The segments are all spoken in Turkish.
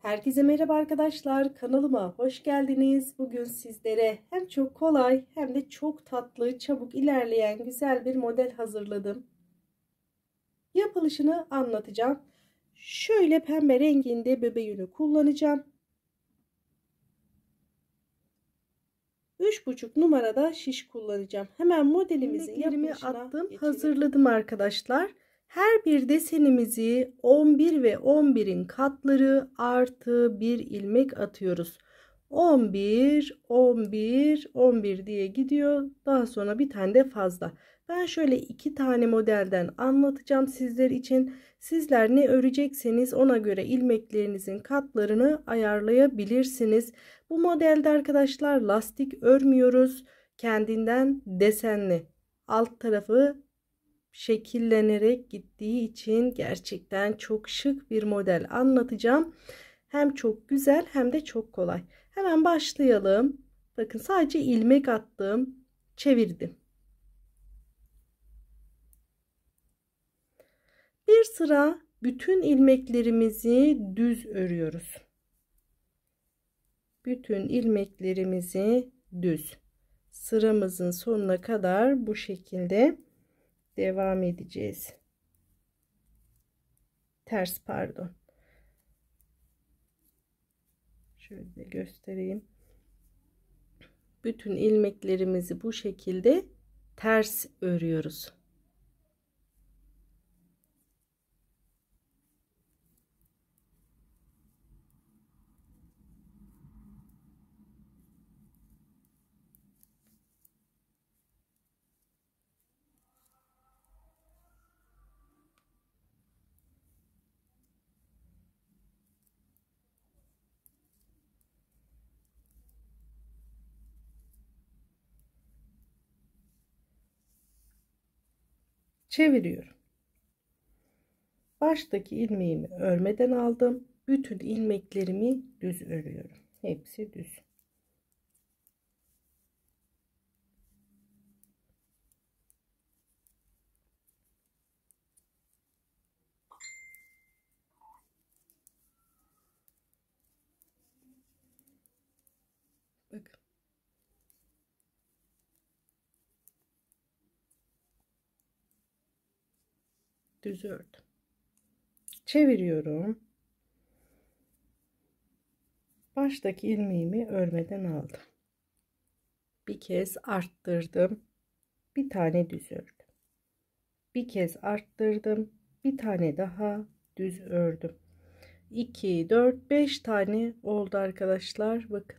Herkese merhaba arkadaşlar, kanalıma hoş geldiniz. Bugün sizlere hem çok kolay hem de çok tatlı, çabuk ilerleyen güzel bir model hazırladım. Yapılışını anlatacağım. Şöyle pembe renginde bebe yünü kullanacağım. 3,5 numarada şiş kullanacağım. Hemen modelimizin yapılışına attım, hazırladım arkadaşlar. Her bir desenimizi 11 ve 11'in katları artı bir ilmek atıyoruz. 11, 11, 11 diye gidiyor. Daha sonra bir tane de fazla. Ben şöyle 2 tane modelden anlatacağım sizler için. Sizler ne örecekseniz ona göre ilmeklerinizin katlarını ayarlayabilirsiniz. Bu modelde arkadaşlar lastik örmüyoruz. Kendinden desenli. Alt tarafı şekillenerek gittiği için gerçekten çok şık bir model anlatacağım. Hem çok güzel hem de çok kolay. Hemen başlayalım. Bakın sadece ilmek attım, çevirdim. Bir sıra bütün ilmeklerimizi düz örüyoruz. Bütün ilmeklerimizi düz. Sıramızın sonuna kadar bu şekilde devam edeceğiz. Ters pardon. Şöyle göstereyim. Bütün ilmeklerimizi bu şekilde ters örüyoruz. Çeviriyorum. Baştaki ilmeğimi örmeden aldım. Bütün ilmeklerimi düz örüyorum. Hepsi düz. Bakın. Düz ördüm. Çeviriyorum. Baştaki ilmeğimi örmeden aldım. Bir kez arttırdım. Bir tane düz ördüm. Bir kez arttırdım. Bir tane daha düz ördüm. 2, 4, 5 tane oldu arkadaşlar. Bakın.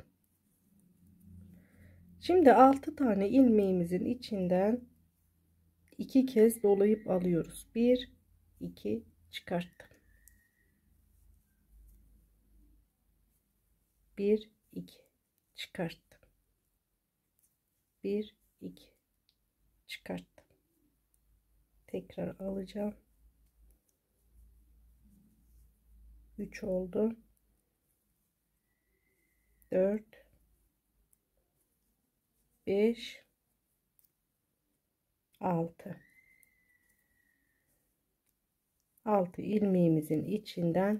Şimdi 6 tane ilmeğimizin içinden 2 kez dolayıp alıyoruz. 1, 2 çıkarttım. 1, 2 çıkarttım. 1, 2 çıkarttım. Tekrar alacağım. 3 oldu. 4, 5, 6. 6 ilmeğimizin içinden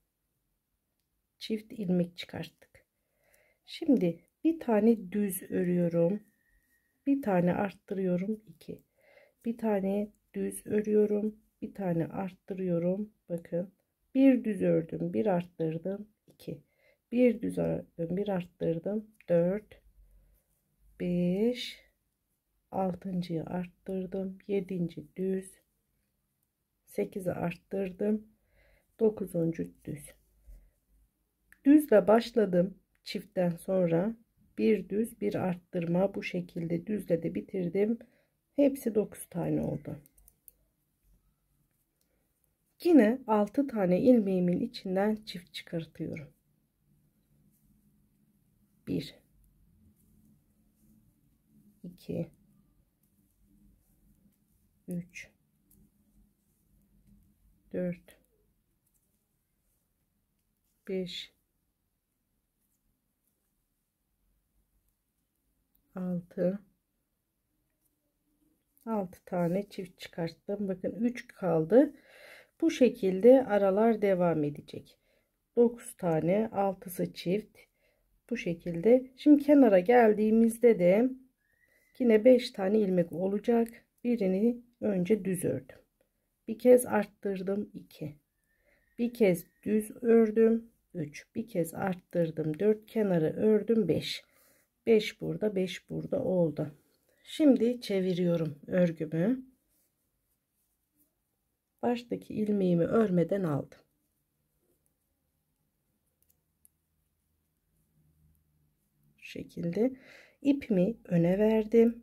çift ilmek çıkarttık. Şimdi bir tane düz örüyorum. Bir tane arttırıyorum. 2. Bir tane düz örüyorum. Bir tane arttırıyorum. Bakın. Bir düz ördüm. Bir arttırdım. 2. Bir düz ördüm. Bir arttırdım. 4. 5. 6.'yı arttırdım. 7. düz. 8'i arttırdım. 9. düz. Düzle başladım. Çiftten sonra bir düz bir arttırma, bu şekilde düzle de bitirdim. Hepsi 9 tane oldu. Yine 6 tane ilmeğimin içinden çift çıkartıyorum. 1, 2, 3, 4, 5, 6 tane çift çıkarttım. Bakın 3 kaldı. Bu şekilde aralar devam edecek. 9 tane, 6'sı çift. Bu şekilde. Şimdi kenara geldiğimizde de yine 5 tane ilmek olacak. Birini önce düz ördüm. Bir kez arttırdım 2. Bir kez düz ördüm 3. Bir kez arttırdım 4. Kenarı ördüm 5. 5 burada, 5 burada oldu. Şimdi çeviriyorum örgümü. Baştaki ilmeğimi örmeden aldım. Şu şekilde ipimi öne verdim.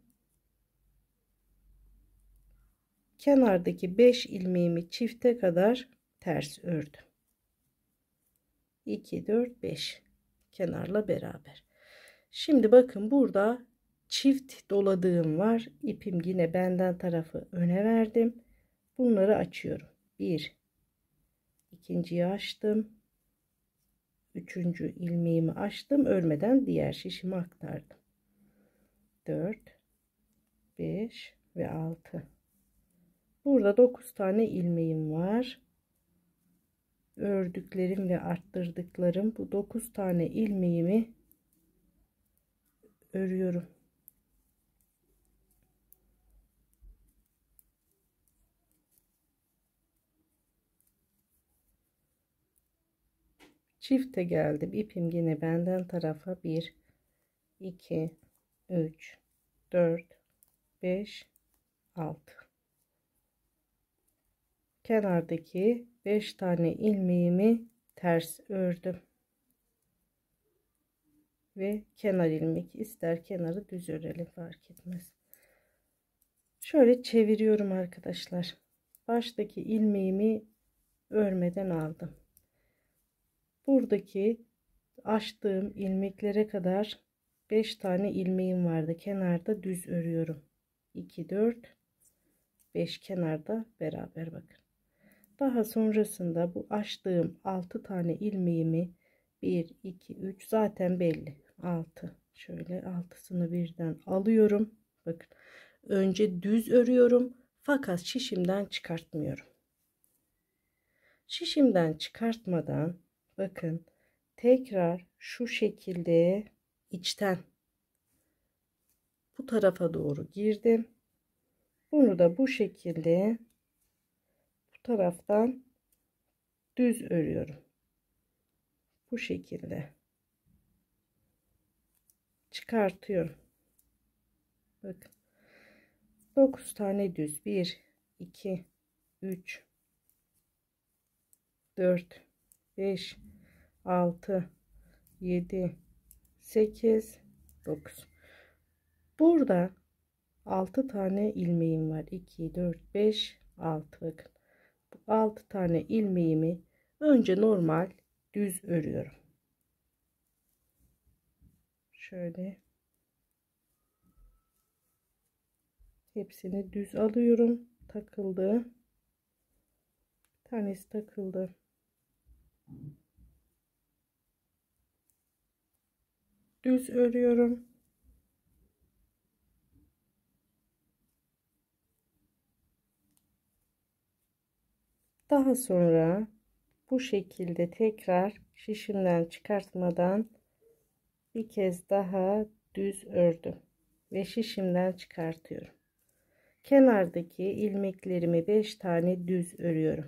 Kenardaki 5 ilmeğimi çifte kadar ters ördüm. 2 4 5 kenarla beraber. Şimdi bakın burada çift doladığım var. İpim yine benden tarafı öne verdim. Bunları açıyorum. 1 ikinciyi açtım. Üçüncü ilmeğimi açtım. Örmeden diğer şişimi aktardım. 4 5 ve 6. Burada 9 tane ilmeğim var. Ördüklerim ve arttırdıklarım, bu 9 tane ilmeğimi örüyorum. Çifte geldim. İpim yine benden tarafa 1 2 3 4 5 6. Kenardaki 5 tane ilmeğimi ters ördüm. Ve kenar ilmek, ister kenarı düz örelim, fark etmez. Şöyle çeviriyorum arkadaşlar. Baştaki ilmeğimi örmeden aldım. Buradaki açtığım ilmeklere kadar 5 tane ilmeğim vardı. Kenarda düz örüyorum. 2 4 5 kenarda beraber bakın. Daha sonrasında bu açtığım 6 tane ilmeğimi 1 2 3 zaten belli. 6. Şöyle 6'sını birden alıyorum. Bakın. Önce düz örüyorum fakat şişimden çıkartmıyorum. Şişimden çıkartmadan bakın tekrar şu şekilde içten bu tarafa doğru girdim. Bunu da bu şekilde bu taraftan düz örüyorum. Bu şekilde çıkartıyorum. Bakın 9 tane düz, 1 2 3 4 5 6 7 8 9. Burada 6 tane ilmeğim var. 2 4 5 6. Bakın bu 6 tane ilmeğimi önce normal düz örüyorum. Şöyle hepsini düz alıyorum. Takıldı. Bir tanesi takıldı. Düz örüyorum. Daha sonra bu şekilde tekrar şişimden çıkartmadan bir kez daha düz ördüm ve şişimden çıkartıyorum. Kenardaki ilmeklerimi 5 tane düz örüyorum.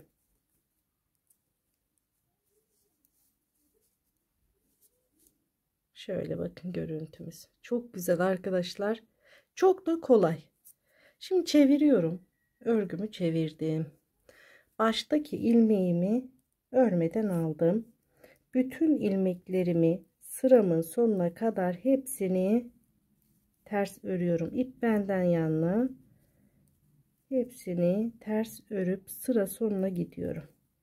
Şöyle bakın görüntümüz. Çok güzel arkadaşlar. Çok da kolay. Şimdi çeviriyorum. Örgümü çevirdim. Baştaki ilmeğimi örmeden aldım. Bütün ilmeklerimi sıramın sonuna kadar hepsini ters örüyorum. İp benden yanına. Hepsini ters örüp sıra sonuna gidiyorum.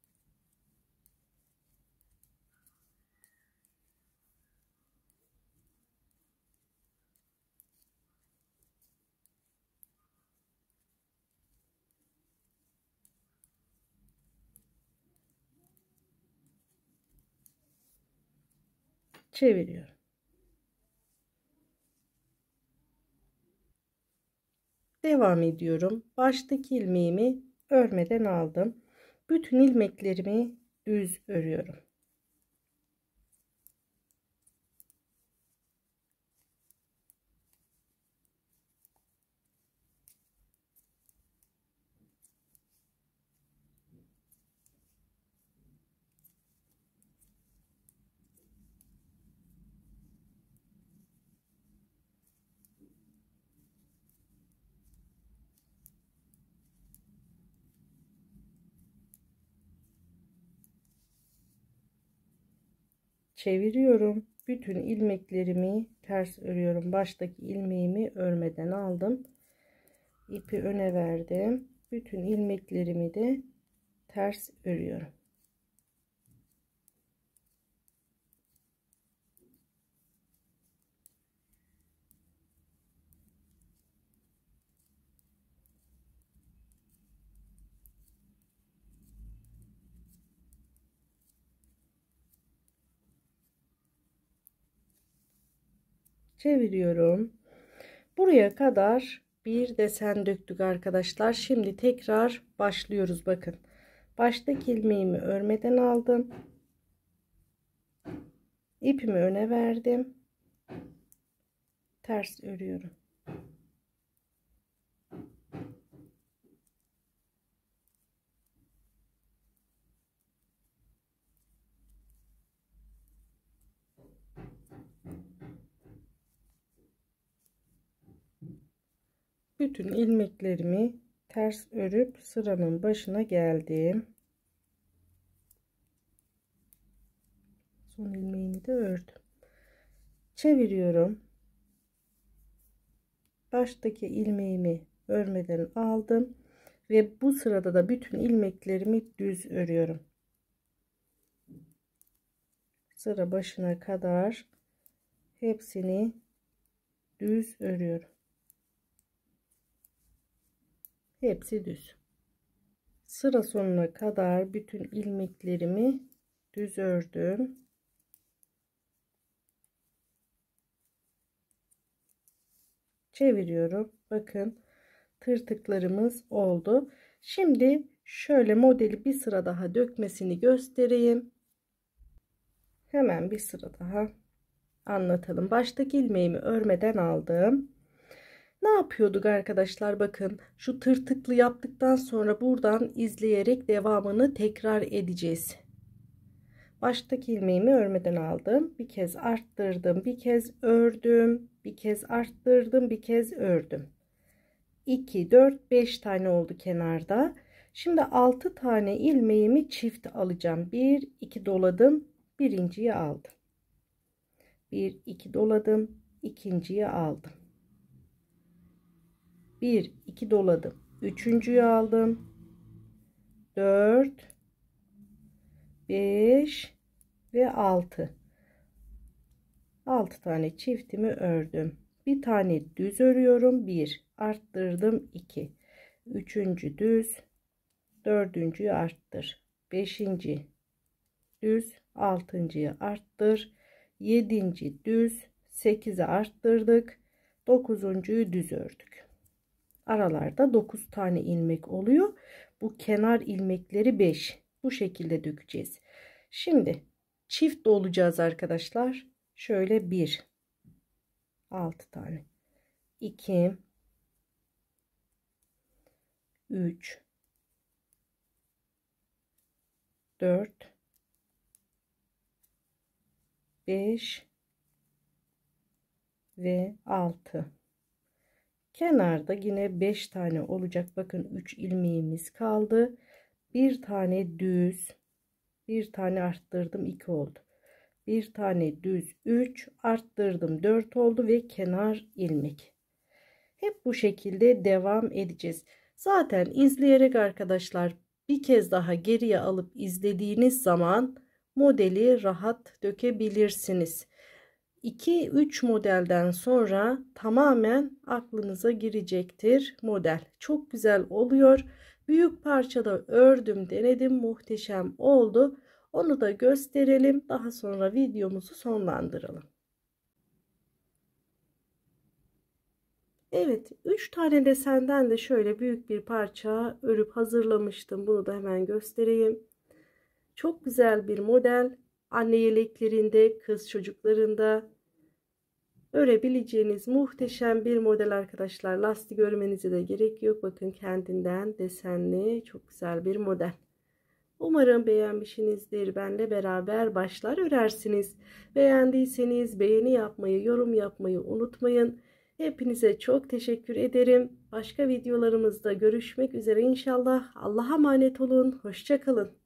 Çeviriyorum. Devam ediyorum. Baştaki ilmeğimi örmeden aldım. Bütün ilmeklerimi düz örüyorum. çeviriyorum. Bütün ilmeklerimi ters örüyorum. Baştaki ilmeğimi örmeden aldım. İpi öne verdim. Bütün ilmeklerimi de ters örüyorum. Çeviriyorum. Buraya kadar bir desen döktük arkadaşlar. Şimdi tekrar başlıyoruz. Bakın. Baştaki ilmeğimi örmeden aldım. İpimi öne verdim. Ters örüyorum. Bütün ilmeklerimi ters örüp sıranın başına geldim. Son ilmeğimi de ördüm. Çeviriyorum. Baştaki ilmeğimi örmeden aldım ve bu sırada da bütün ilmeklerimi düz örüyorum. Sıra başına kadar hepsini düz örüyorum. Hepsi düz. Sıra sonuna kadar bütün ilmeklerimi düz ördüm. Çeviriyorum. Bakın tırtıklarımız oldu. Şimdi şöyle modeli bir sıra daha dökmesini göstereyim. Hemen bir sıra daha anlatalım. Baştaki ilmeğimi örmeden aldım. Ne yapıyorduk arkadaşlar? Bakın şu tırtıklı yaptıktan sonra buradan izleyerek devamını tekrar edeceğiz. Baştaki ilmeğimi örmeden aldım. Bir kez arttırdım. Bir kez ördüm. Bir kez arttırdım. Bir kez ördüm. 2, 4, 5 tane oldu kenarda. Şimdi 6 tane ilmeğimi çift alacağım. 1, 2 doladım. Birinciyi aldım. 1, 2 doladım. İkinciyi aldım. 1, 2 doladım. Üçüncüyü aldım. 4, 5 ve 6. 6 tane çiftimi ördüm. Bir tane düz örüyorum. 1 arttırdım. 2 üçüncü düz, dördüncüyü arttır, beşinci düz, altıncıyı arttır, yedinci düz, 8'e arttırdık, dokuzuncuyu düz ördük. Aralarda 9 tane ilmek oluyor. Bu kenar ilmekleri 5. Bu şekilde dökeceğiz. Şimdi çift dolacağız arkadaşlar. Şöyle 1, 6 tane, 2, 3, 4, 5 ve 6. Kenarda yine 5 tane olacak. Bakın 3 ilmeğimiz kaldı. Bir tane düz, bir tane arttırdım, 2 oldu. Bir tane düz, 3 arttırdım, 4 oldu ve kenar ilmek. Hep bu şekilde devam edeceğiz. Zaten izleyerek arkadaşlar bir kez daha geriye alıp izlediğiniz zaman modeli rahat dökebilirsiniz. 2-3 modelden sonra tamamen aklınıza girecektir model. Çok güzel oluyor. Büyük parçada ördüm, denedim, muhteşem oldu. Onu da gösterelim. Daha sonra videomuzu sonlandıralım. Evet, 3 tane desenden de şöyle büyük bir parça örüp hazırlamıştım. Bunu da hemen göstereyim. Çok güzel bir model. Anne yeleklerinde, kız çocuklarında örebileceğiniz muhteşem bir model arkadaşlar. Lastik örmenize de gerek yok. Bakın kendinden desenli çok güzel bir model. Umarım beğenmişsinizdir. Benle beraber başlar örersiniz. Beğendiyseniz beğeni yapmayı, yorum yapmayı unutmayın. Hepinize çok teşekkür ederim. Başka videolarımızda görüşmek üzere inşallah. Allah'a emanet olun. Hoşça kalın.